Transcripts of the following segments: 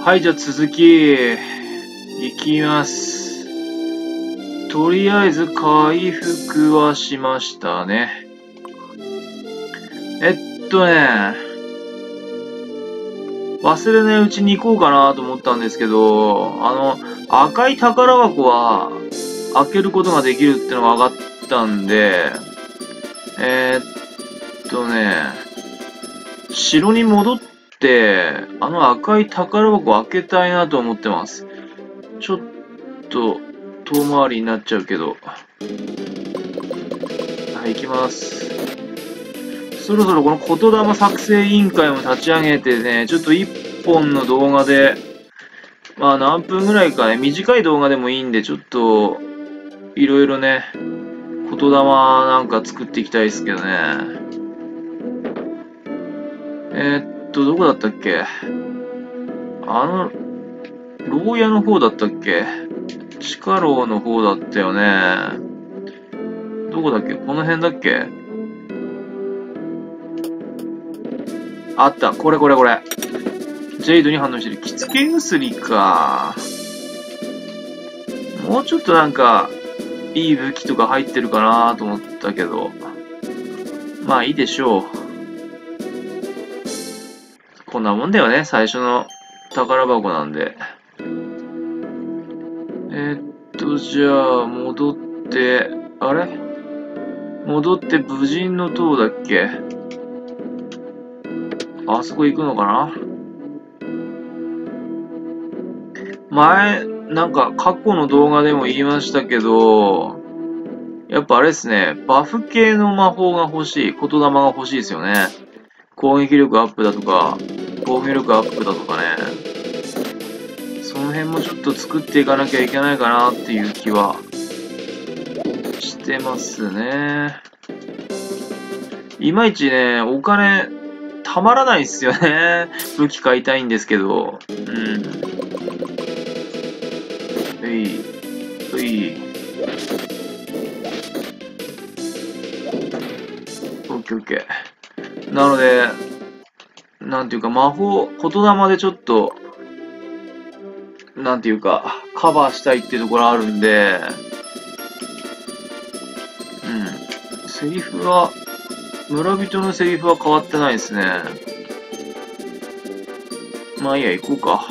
はい、じゃあ続き、いきます。とりあえず回復はしましたね。忘れないうちに行こうかなと思ったんですけど、赤い宝箱は開けることができるってのが分かったんで、城に戻って、赤い宝箱を開けたいなと思ってます。ちょっと、遠回りになっちゃうけど。はい、行きます。そろそろこの言霊作成委員会も立ち上げてね、ちょっと一本の動画で、まあ何分ぐらいかね、短い動画でもいいんで、ちょっと、いろいろね、言霊なんか作っていきたいですけどね。どこだったっけ？牢屋の方だったっけ？地下牢の方だったよね。どこだっけ？この辺だっけ？あった。これ。ジェイドに反応してる。着付け薬か。もうちょっとなんか、いい武器とか入ってるかなと思ったけど。まあいいでしょう。こんなもんだよね。最初の宝箱なんで。じゃあ、戻って、あれ？戻って武人の塔だっけ？あそこ行くのかな？前、なんか過去の動画でも言いましたけど、やっぱあれですね、バフ系の魔法が欲しい、言霊が欲しいですよね。攻撃力アップだとか、防御力アップだとかね。その辺もちょっと作っていかなきゃいけないかなっていう気はしてますね。いまいちね、お金たまらないっすよね。武器買いたいんですけど。オッケー。なので、なんていうか魔法、言霊でちょっと、なんていうか、カバーしたいっていうところあるんで、セリフは、村人のセリフは変わってないですね。まあいいや、行こうか。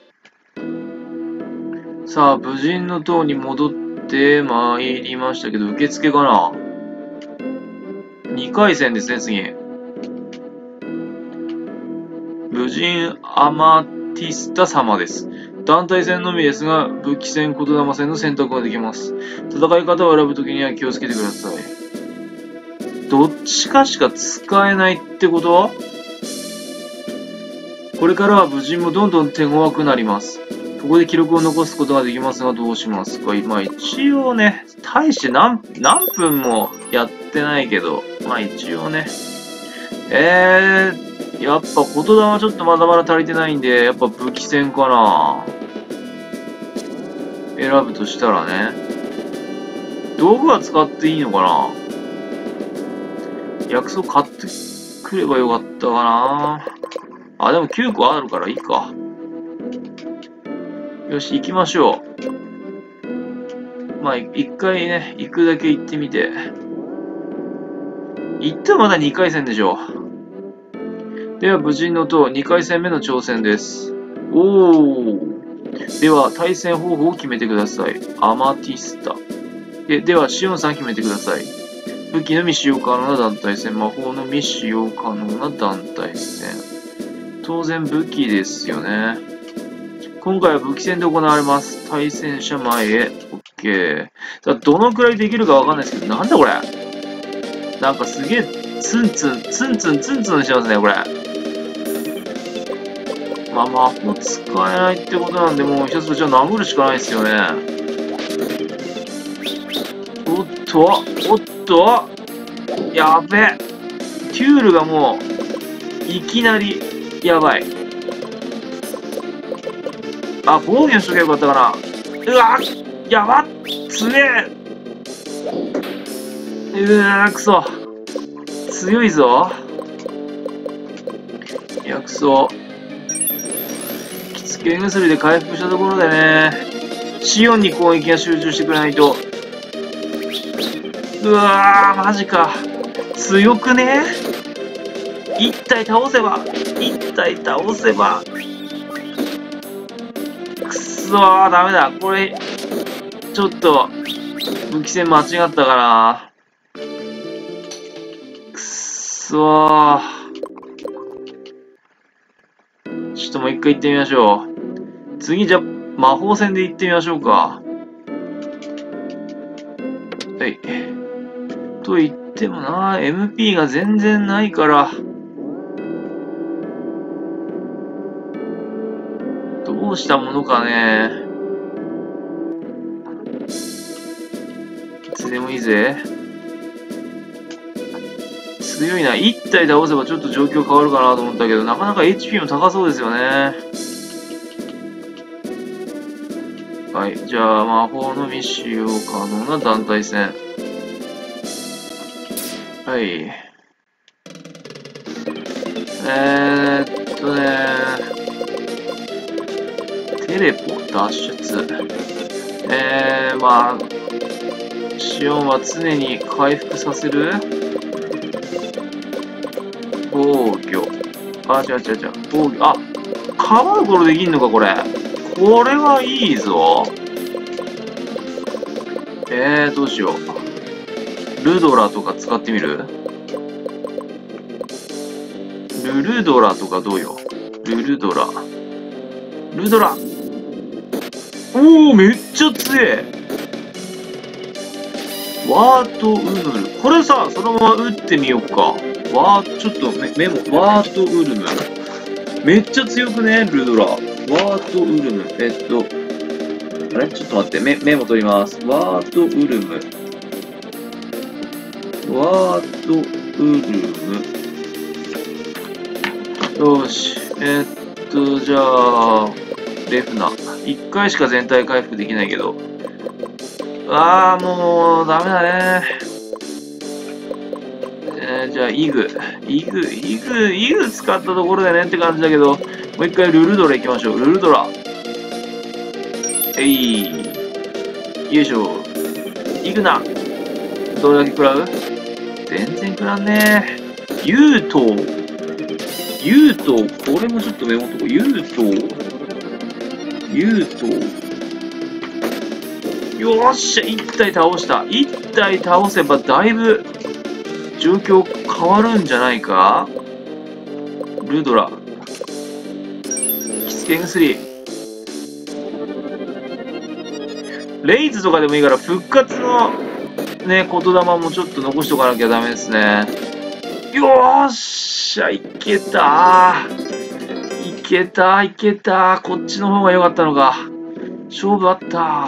さあ、武人の塔に戻って参りましたけど、受付かな？ 2 回戦ですね、次。武人アマティスタ様です。団体戦のみですが、武器戦、言霊戦の選択ができます。戦い方を選ぶときには気をつけてください。どっちかしか使えないってこと？これからは武人もどんどん手強くなります。ここで記録を残すことができますが、どうしますか？まあ一応ね、大して何分もやってないけど、まあ一応ね。やっぱ言霊はちょっとまだまだ足りてないんで、やっぱ武器戦かな。選ぶとしたらね。道具は使っていいのかな？薬草買ってくればよかったかな。あ、でも9個あるからいいか。よし、行きましょう。まあ、一回ね、行くだけ行ってみて。行ってもまだ2回戦でしょ。では、武人の塔2回戦目の挑戦です。では、対戦方法を決めてください。アマティスタ。では、シオンさん決めてください。武器のみ使用可能な団体戦、魔法のみ使用可能な団体戦。当然武器ですよね。今回は武器戦で行われます。対戦者前へ。OK。さあ、どのくらいできるかわかんないですけど、なんだこれ？なんかすげえ、ツンツンしてますね、これ。まあ、魔法使えないってことなんで、もう一つじゃあ殴るしかないですよね。おっとやべえ。テュールがもう、いきなり、やばい。あ、防御しとけばよかったかな。うわやばっつねえ。くそ。強いぞ。薬草。着スケ薬で回復したところでね、シオンに攻撃が集中してくれないと。うわー、マジか。強くね？一体倒せば。くそー、ダメだ。これ、ちょっと、武器線間違ったかな。くそー。ちょっともう一回行ってみましょう。次じゃ、魔法戦で行ってみましょうか。はい。と言ってもな、MP が全然ないから。どうしたものかね。いつでもいいぜ。強いな。1体倒せばちょっと状況変わるかなと思ったけど、なかなか HP も高そうですよね。はい。じゃあ、魔法のみ使用可能な団体戦。はい。テレポ脱出。まあ、シオンは常に回復させる防御。あ、違う。防御。あ、かばうことできんのか、これ。これはいいぞ。どうしよう。ルドラとか使ってみる？ルドラとかどうよ。ルドラ。おー、めっちゃ強え。ワートウルム。これさ、そのまま撃ってみようか。ちょっとメモ。ワートウルム。めっちゃ強くね、ルドラ。ワートウルム。あれちょっと待って、メモ取ります。ワートウルム。よし。じゃあ、レフナ。1回しか全体回復できないけど。もう、ダメだね。じゃあ、イグ使ったところでねって感じだけど、もう一回ルルドラ行きましょう。ルルドラ。よいしょ。イグナ。どれだけ食らう？全然食らんね。ユート。これもちょっとメモっとこう。ユート。よーっしゃ、1体倒した。1体倒せばだいぶ状況変わるんじゃないか？ルドラ。キスケ薬。レイズとかでもいいから復活のね、言霊もちょっと残しとかなきゃダメですね。よーっしゃ、いけた。こっちの方が良かったのか。勝負あった。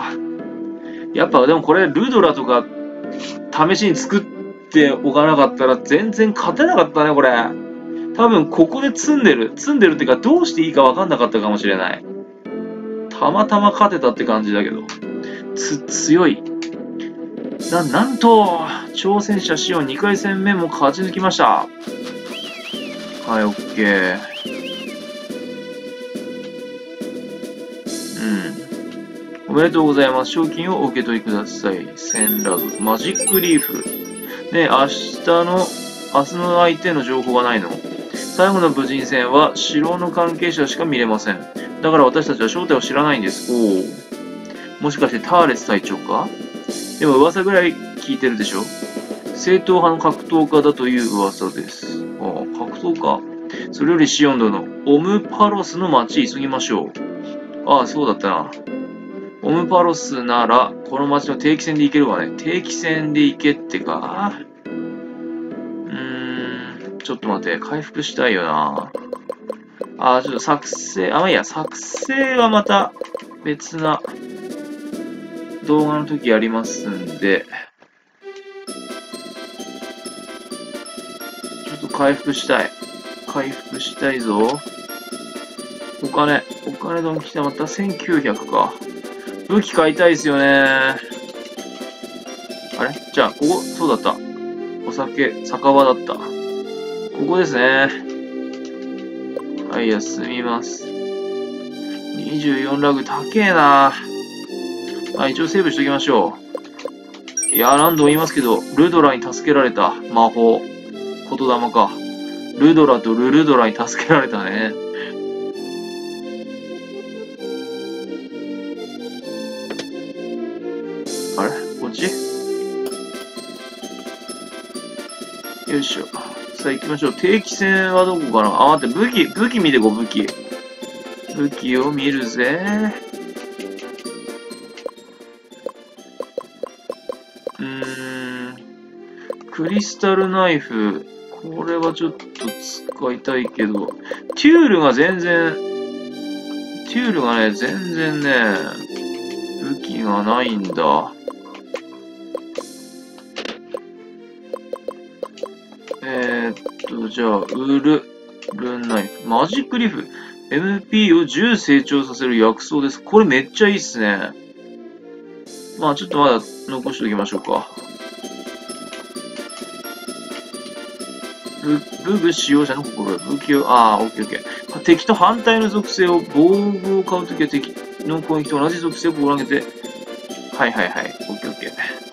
やっぱでもこれ、ルドラとか試しに作っておかなかったら全然勝てなかったね、これ。多分ここで積んでるっていうか、どうしていいか分かんなかったかもしれない。たまたま勝てたって感じだけど。強い。なんと、挑戦者シオン2回戦目も勝ち抜きました。はい、オッケー。おめでとうございます。賞金をお受け取りください。1000ラグ。マジックリーフ。ねえ、明日の相手の情報がないの？最後の武人戦は城の関係者しか見れません。だから私たちは正体を知らないんです。もしかしてターレス隊長か？でも噂ぐらい聞いてるでしょ？正統派の格闘家だという噂です。格闘家。それよりシオン殿、オムパロスの町急ぎましょう。そうだったな。オムパロスなら、この町の定期船で行けるわね。定期船で行けってか。ちょっと待って、回復したいよな。ちょっと作成、まあいいや、作成はまた別な動画の時やりますんで、ちょっと回復したいぞ。お金ドン来てまた1900か。武器買いたいですよね。あれじゃあ、ここ、そうだった。酒場だった。ここですね。はい、休みます。 24ラグ高えな。まあ一応セーブしときましょう。いや、何度も言いますけど、ルドラに助けられた魔法。言霊か。ルドラとルルドラに助けられたね。あれこっちよいしょ。さあ行きましょう。定期戦はどこかなあ、待って、武器見てこう、武器。武器を見るぜ。クリスタルナイフ。これはちょっと使いたいけど、テュールがね、全然ね、武器がないんだ。じゃあ、ウルナイフ。マジックリフ。MP を10成長させる薬草です。これめっちゃいいっすね。まあ、ちょっとまだ残しておきましょうか。武具使用者の心得。武器を、オッケーオッケー。敵と反対の属性を、防具を買うときは敵の攻撃と同じ属性を心がけて、はいはいはい。オッケーオッケー。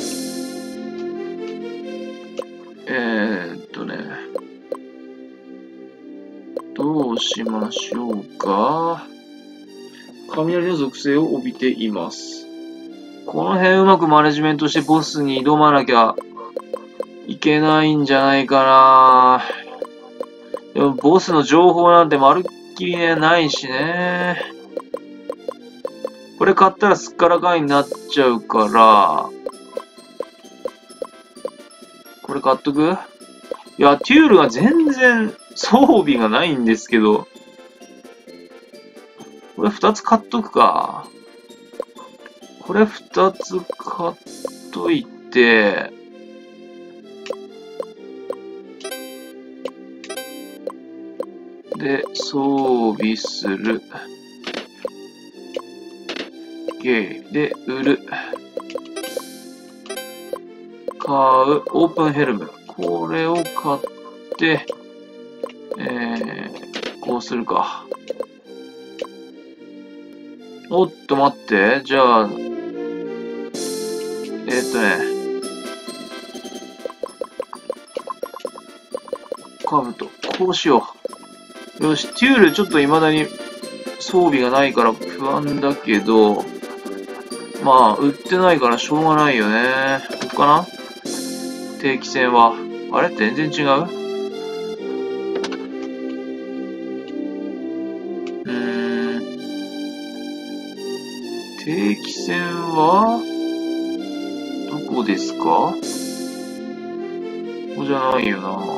どうしましょうか。雷の属性を帯びています。この辺うまくマネジメントしてボスに挑まなきゃいけないんじゃないかな。でもボスの情報なんてまるっきりね、ないしね。これ買ったらすっからかいになっちゃうから、これ買っとく？いや、テュールが全然装備がないんですけど、これ2つ買っとくか。これ2つ買っといて、で、装備する。OK。で、売る。買う。オープンヘルム。これを買って、こうするか。おっと待って。じゃあ、カブト。こうしよう。よし、テュールちょっと未だに装備がないから不安だけど、まあ、売ってないからしょうがないよね。ここかな定期戦は。あれ全然違う定期戦はどこですかここじゃないよな。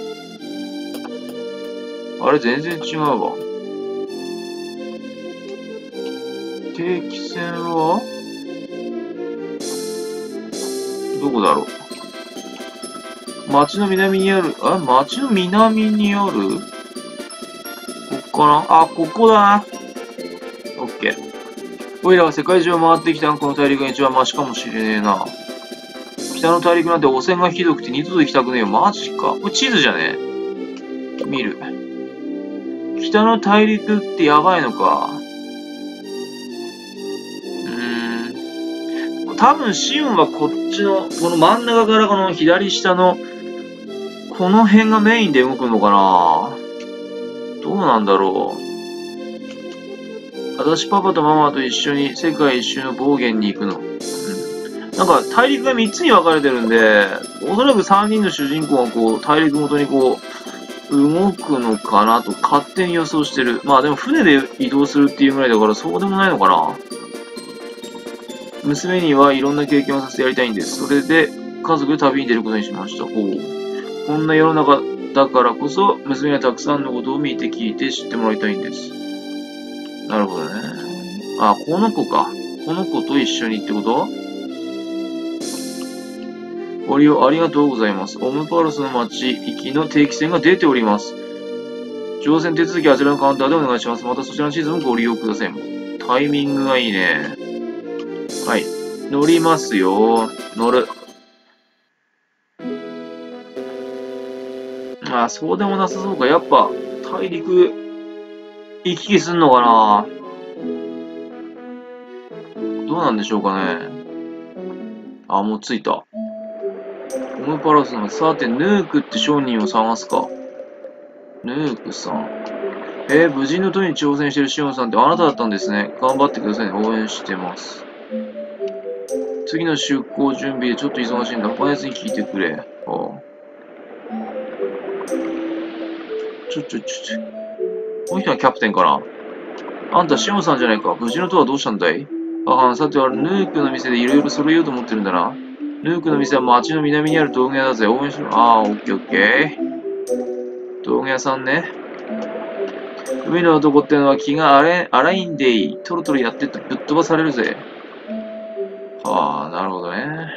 あれ全然違うわ。定期戦はどこだろう町の南にある、町の南にあるこっかなここだな。オッケー。オイラは世界中を回ってきたがこの大陸が一番マシかもしれねえな。北の大陸なんて汚染がひどくて二度と行きたくねえよ。マジか。これ地図じゃね見る。北の大陸ってやばいのか。多分シオンはこっちの、この真ん中からこの左下の、この辺がメインで動くのかなどうなんだろう。私パパとママと一緒に世界一周の暴言に行くの。なんか大陸が3つに分かれてるんで、おそらく3人の主人公がこう、大陸ごとにこう、動くのかなと勝手に予想してる。まあでも船で移動するっていうぐらいだからそうでもないのかな。娘にはいろんな経験をさせてやりたいんです。それで家族で旅に出ることにしました。ほう。こんな世の中だからこそ、娘にはたくさんのことを見て聞いて知ってもらいたいんです。なるほどね。この子か。この子と一緒にってことご利用ありがとうございます。オムパロスの町行きの定期船が出ております。乗船手続きはあちらのカウンターでお願いします。またそちらの地図もご利用ください。タイミングがいいね。はい。乗りますよ。乗る。そうでもなさそうか。やっぱ、大陸、行き来すんのかなどうなんでしょうかね。あ、もう着いた。オムパラスの、さて、ヌークって商人を探すか。ヌークさん。無人の塔に挑戦してるシオンさんってあなただったんですね。頑張ってくださいね。応援してます。次の出航準備でちょっと忙しいんだ。他のやつに聞いてくれ。ああ。この人はキャプテンかな。あんたシオンさんじゃないか。無事の塔はどうしたんだい？ああ、さてはヌークの店でいろいろ揃えようと思ってるんだな。ヌークの店は町の南にある道具屋だぜ。応援しろ。ああ、オッケーオッケー。道具屋さんね。海の男ってのは気が荒いんでいい。トロトロやってってぶっ飛ばされるぜ。はあ、なるほどね。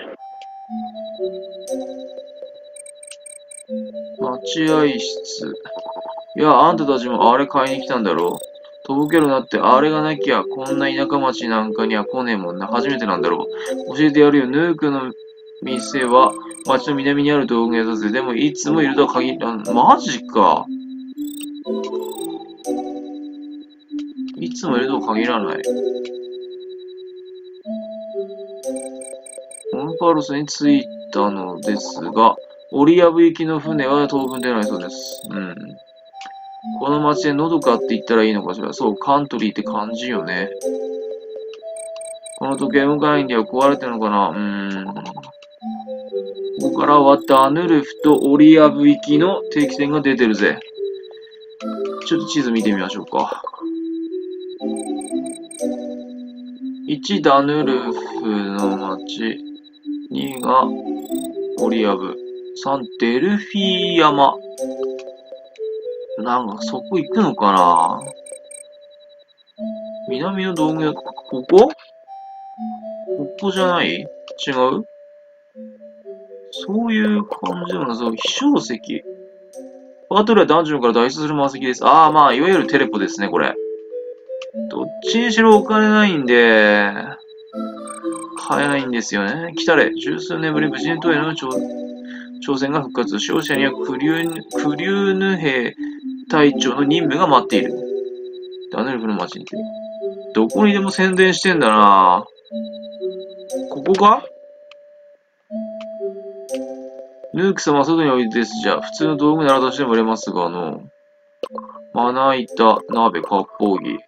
待合室。いや、あんたたちもあれ買いに来たんだろう。とぼけるなって、あれがなきゃ、こんな田舎町なんかには来ねえもんな。初めてなんだろう。教えてやるよ。ヌークの店は、町の南にある道具屋だぜ。でも、いつもいるとは限らん。マジか。いつもいるとは限らない。オンパルスに着いたのですが、オリアブ行きの船は当分出ないそうです。うん。この街でのどかって言ったらいいのかしら。そう、カントリーって感じよね。この時計向かいには壊れてるのかな。ここからはダヌルフとオリアブ行きの定期船が出てるぜ。ちょっと地図見てみましょうか。1ダヌルフの町、2がオリアブ、3デルフィー山。なんかそこ行くのかな。南の道具屋、ここじゃない？違う？そういう感じなんだ。そう、飛翔石。バトルはダンジョンから脱出する魔石です。ああ、まあ、いわゆるテレポですね、これ。どっちにしろお金ないんで、買えないんですよね。来たれ。十数年ぶり無人島への挑戦が復活。勝者にはクリューヌ兵隊長の任務が待っている。ダネルフの街に来る。どこにでも宣伝してんだな。ここか？ヌーク様は外においでですじゃ。普通の道具ならとしても売れますが、まな板、鍋、割烹着。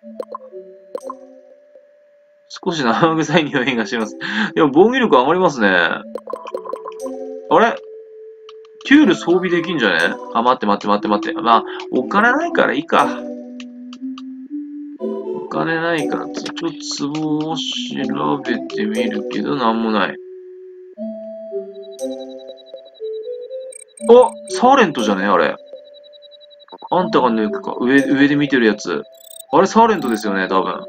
少し生臭い匂いがします。でも防御力上がりますね。あれテュール装備できんじゃね？あ、待って。まあ、お金ないからいいか。お金ないから、ちょっと壺を調べてみるけど、なんもない。あ、サーレントじゃねあれ。あんたが抜くか。上で見てるやつ。あれ、サーレントですよね、多分。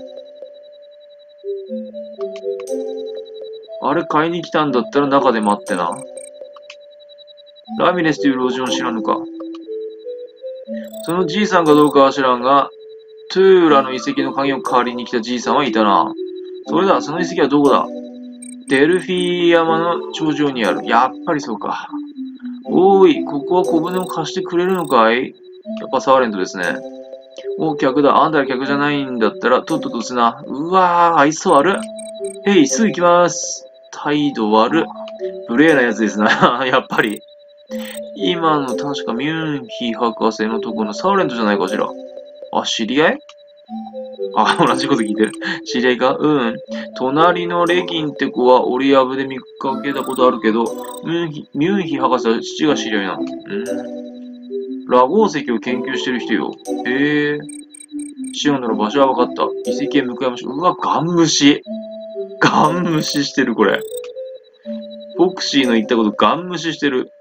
あれ買いに来たんだったら中で待ってな。ラミレスという老人を知らぬか。そのじいさんかどうかは知らんが、トゥーラの遺跡の鍵を借りに来たじいさんはいたな。それだ、その遺跡はどこだ？デルフィー山の頂上にある。やっぱりそうか。おーい、ここは小舟を貸してくれるのかい？やっぱサーレントですね。お、客だ。あんたら客じゃないんだったら、とっととせな。うわー、愛想悪。へい、すぐ行きます。態度悪。無礼なやつですな。やっぱり。今の確かミュンヒ博士のとこのサーレントじゃないかしら。あ、知り合い？あ、同じこと聞いてる。知り合いか？うん。隣のレギンって子はオリアブで見かけたことあるけど、ミュンヒ博士は父が知り合いなの。ラゴー石を研究してる人よ。へえ。シオンなら場所は分かった。遺跡へ向かいましょう。うわ、ガン無視。ガン無視してる、これ。フォクシーの言ったことガン無視してる。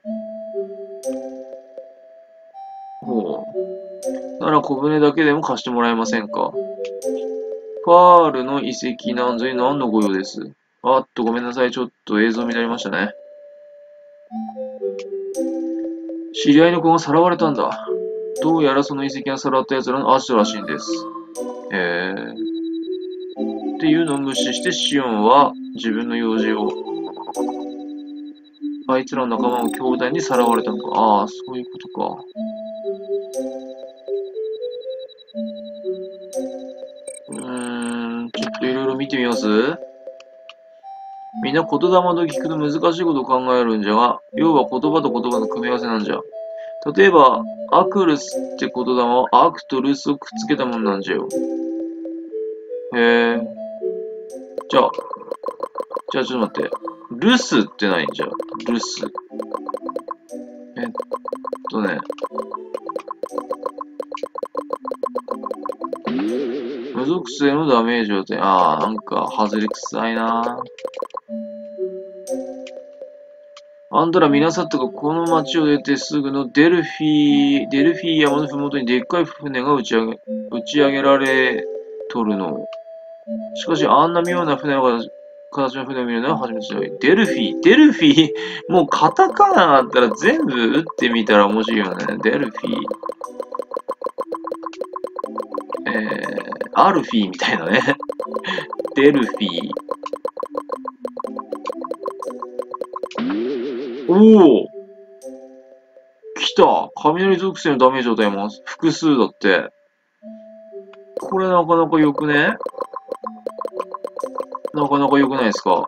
ほう。なら小舟だけでも貸してもらえませんか。パールの遺跡なんぞに何の御用です。ごめんなさい。ちょっと映像乱れましたね。知り合いの子がさらわれたんだ。どうやらその遺跡がさらった奴らのアジトらしいんです。へえ。っていうのを無視してシオンは自分の用事を、あいつらの仲間を兄弟にさらわれたのか。ああ、そういうことか。ちょっといろいろ見てみます？みんな言霊と聞くと難しいことを考えるんじゃが、要は言葉と言葉の組み合わせなんじゃ。例えば、アクルスって言霊はアクとルスをくっつけたもんなんじゃよ。へえ。じゃあちょっと待って。ルスって何じゃあルス。ね。無属性のダメージを与え、なんか、外れ臭いな。あんたら皆さんとかこの町を出てすぐのデルフィー山のふもとにでっかい船が打ち上げられとるの。しかし、あんな妙な船の形の船を見るのは初めてだよ。デルフィーもうカタカナあったら全部打ってみたら面白いよね。デルフィー。アルフィーみたいなね。デルフィー。おお来た雷属性のダメージを与えます。複数だって。これなかなか良くね？なかなか良くないですか？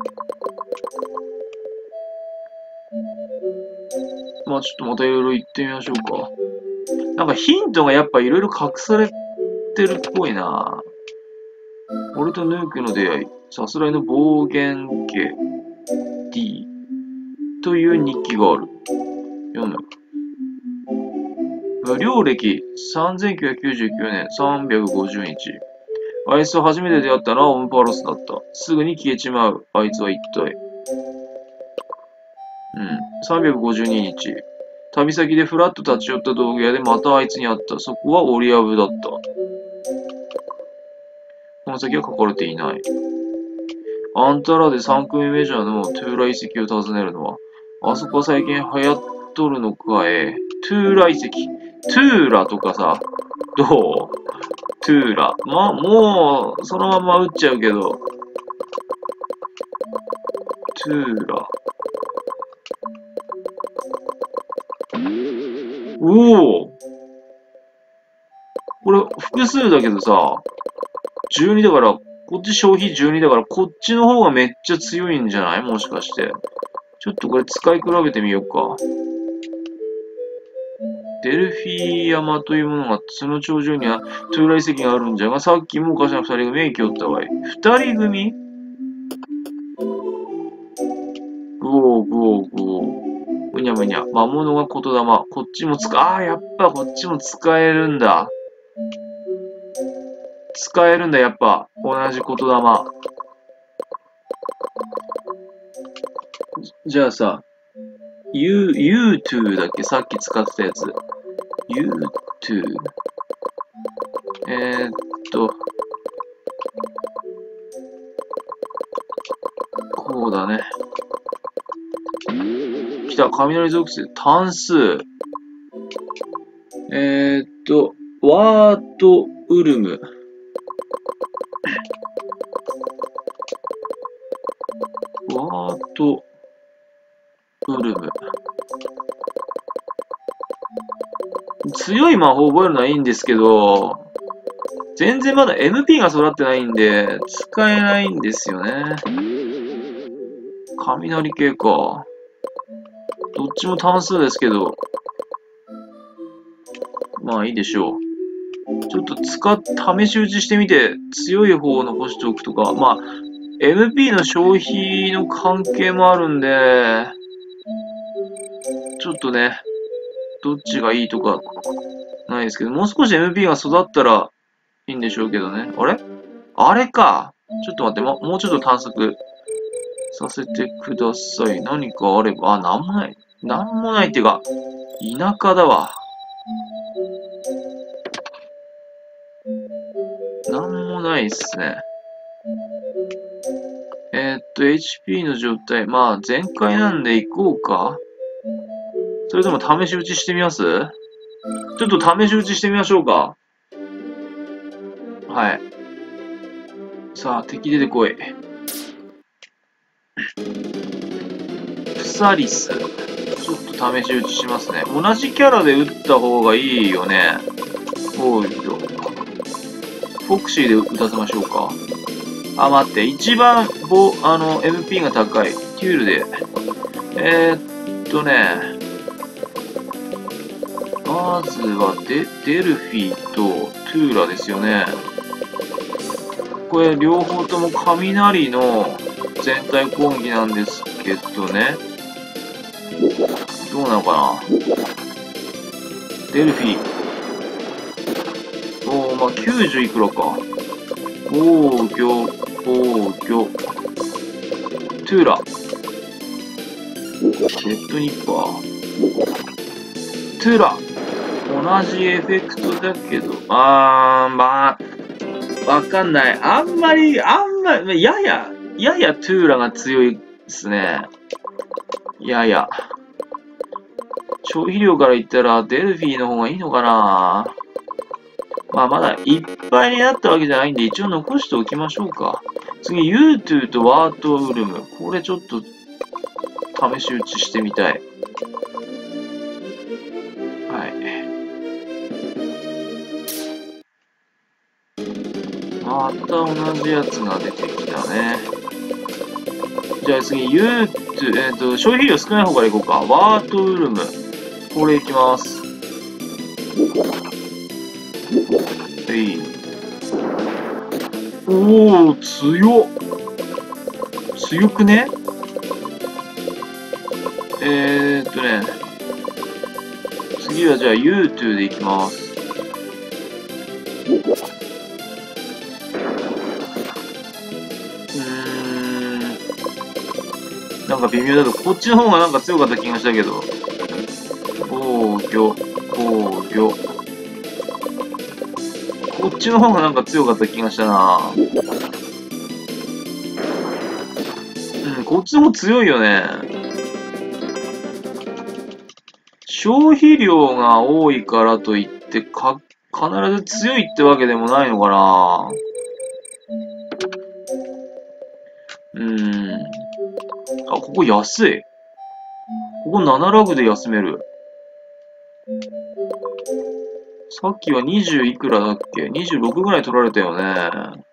まあちょっとまたいろいろ言ってみましょうか。なんかヒントがやっぱいろいろ隠されてるっぽいな。俺とヌークの出会い、さすらいの暴言家 D という日記がある。読む。無料歴3999年350日。あいつと初めて出会ったのはオムパロスだった。すぐに消えちまう。あいつは一体。352日。旅先でフラッと立ち寄った道具屋でまたあいつに会った。そこはオリアブだった。この先は書かれていない。あんたらで3組メジャーのトゥーラ遺跡を訪ねるのは、あそこは最近流行っとるのかトゥーラ遺跡。トゥーラとかさ、どうトゥーラ。もう、そのまま打っちゃうけど。トゥーラ。おおこれ、複数だけどさ、12だから、こっち消費12だから、こっちの方がめっちゃ強いんじゃないもしかして。ちょっとこれ使い比べてみようか。デルフィー山というものがあって、その頂上にはトゥーラ遺跡があるんじゃが、さっきもおかしな二人組が生きおったわい。二人組ぐにゃぐにゃ。魔物が言霊。こっちもやっぱこっちも使えるんだ。使えるんだ、やっぱ。同じ言霊。じゃあさ、U2 だっけさっき使ってたやつ。U2。こうだね。来た、雷属性、単数。ワートウルム。ワートウルム。強い魔法を覚えるのはいいんですけど、全然まだ MP が育ってないんで、使えないんですよね。雷系か。どっちも単数ですけど、まあいいでしょう。ちょっと試し打ちしてみて、強い方を残しておくとか、まあ、MP の消費の関係もあるんで、ちょっとね、どっちがいいとか、ないですけど、もう少し MP が育ったらいいんでしょうけどね。あれか。ちょっと待って、もうちょっと探索させてください。何かあれば、なんもない。なんもないっていうか、田舎だわ。なんもないっすね。HP の状態。まあ、全開なんで行こうか。それとも試し打ちしてみます？ちょっと試し打ちしてみましょうか。はい。さあ、敵出てこい。プサリス。ちょっと試し打ちしますね。同じキャラで打った方がいいよね。フォクシーで打たせましょうか。 あ、待って、一番、MP が高い。テュールで。まずはデルフィとトゥーラですよね。これ、両方とも雷の全体攻撃なんですけどね。どうなのかな。デルフィ。まあ、90いくらか。防御。トゥーラ。レッドニッパー。トゥーラ。同じエフェクトだけど、まあ、わかんない。あんまり、ややトゥーラが強いですね。やや。消費量から言ったら、デルフィーの方がいいのかな。まあ、まだいっぱいになったわけじゃないんで、一応残しておきましょうか。次、ユートゥーとワートウルム。これちょっと、試し撃ちしてみたい。はい。また同じやつが出てきたね。じゃあ次、消費量少ない方からいこうか。ワートウルム。これいきます。おー、強くね。次はじゃあ U2 でいきます。なんか微妙だと、こっちの方がなんか強かった気がしたけど。防御。こっちの方がなんか強かった気がしたな。こっちの方強いよね。消費量が多いからといって、必ず強いってわけでもないのかな。あ、ここ安い。ここ7ラグで休める。さっきは20いくらだっけ ?26 ぐらい取られたよね。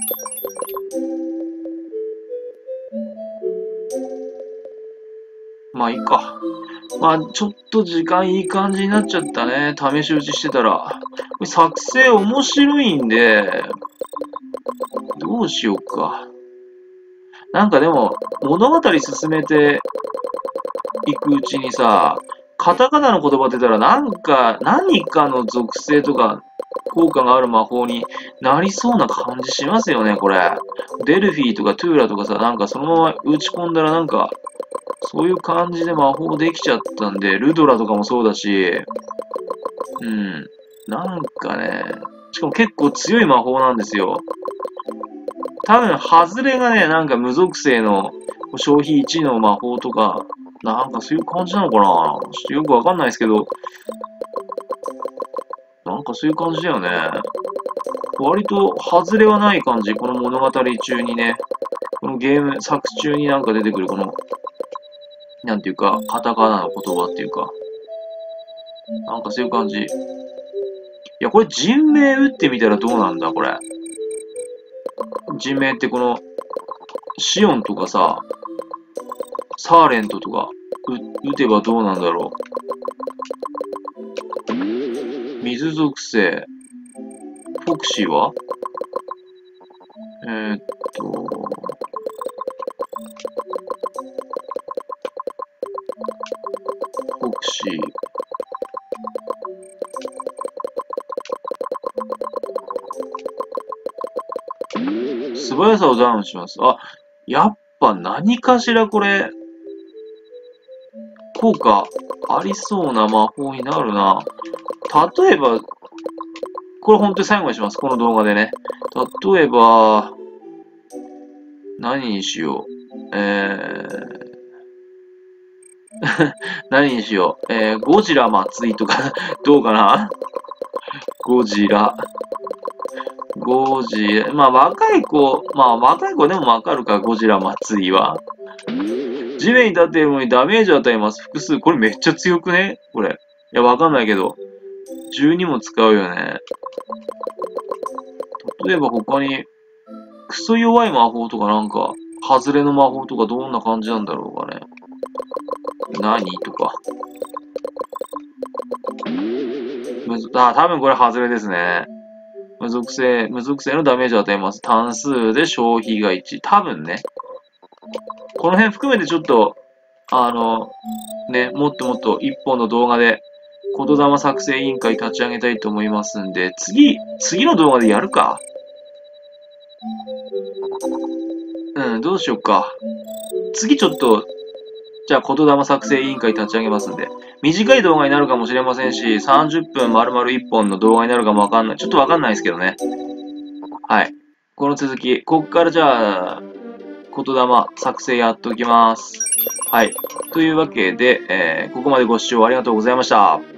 まあいいか。まあちょっと時間いい感じになっちゃったね。試し撃ちしてたら。これ作成面白いんで、どうしようか。なんかでも、物語進めていくうちにさ、カタカナの言葉出たらなんか、何かの属性とか効果がある魔法になりそうな感じしますよね、これ。デルフィーとかトゥーラとかさ、なんかそのまま打ち込んだらなんか、そういう感じで魔法できちゃったんで、ルドラとかもそうだし、なんかね、しかも結構強い魔法なんですよ。多分、外れがね、なんか無属性の消費1の魔法とか、なんかそういう感じなのかなちょっとよくわかんないですけど、なんかそういう感じだよね。割と外れはない感じ。この物語中にね、このゲーム作中になんか出てくるこの、なんていうか、カタカナの言葉っていうか、なんかそういう感じ。いや、これ人名打ってみたらどうなんだ、これ。人名ってこの、シオンとかさ、サーレントとか、打てばどうなんだろう。水属性。フォクシーはフォクシー。素早さをダウンします。あ、やっぱ何かしらこれ、効果ありそうな魔法になるな。例えば、これ本当に最後にします。この動画でね。例えば、何にしよう。何にしよう。ゴジラ松井とかどうかなゴジラ。まあ若い子でもわかるか、ゴジラ松井は。地面に立っているのにダメージを与えます。複数。これめっちゃ強くねこれ。いや、わかんないけど。12も使うよね。例えば他に、 クソ弱い魔法とかなんか、外れの魔法とかどんな感じなんだろうかね。何とか。多分これ外れですね。無属性のダメージを与えます。単数で消費が1。多分ね。この辺含めてちょっと、もっともっと一本の動画で、言霊作成委員会立ち上げたいと思いますんで、次の動画でやるか。どうしようか。次ちょっと、じゃあ言霊作成委員会立ち上げますんで、短い動画になるかもしれませんし、30分丸々1本の動画になるかもわかんない。ちょっとわかんないですけどね。はい。この続き、こっからじゃあ、言霊作成やっておきます。はい。というわけで、ここまでご視聴ありがとうございました。